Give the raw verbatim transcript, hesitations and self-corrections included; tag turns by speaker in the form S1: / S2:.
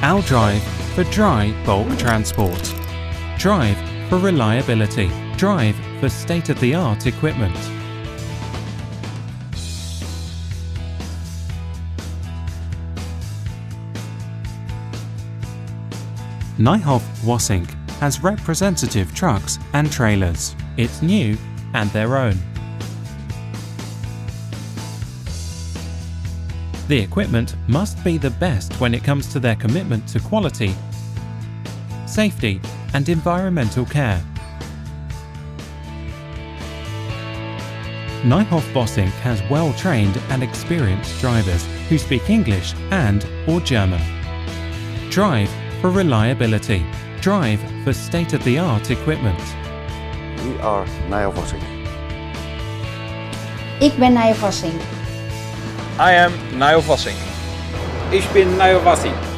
S1: Our drive for dry bulk transport. Drive for reliability. Drive for state-of-the-art equipment. Nijhof Wassink has representative trucks and trailers. It's new and their own. The equipment must be the best when it comes to their commitment to quality, safety and environmental care. Nijhof Wassink has well-trained and experienced drivers who speak English and or German. Drive for reliability. Drive for state-of-the-art equipment.
S2: We are Nijhof Wassink.
S3: Ik ben Nijhof Wassink.
S4: I am Nijhof Wassink.
S5: Ich bin Nijhof Wassink.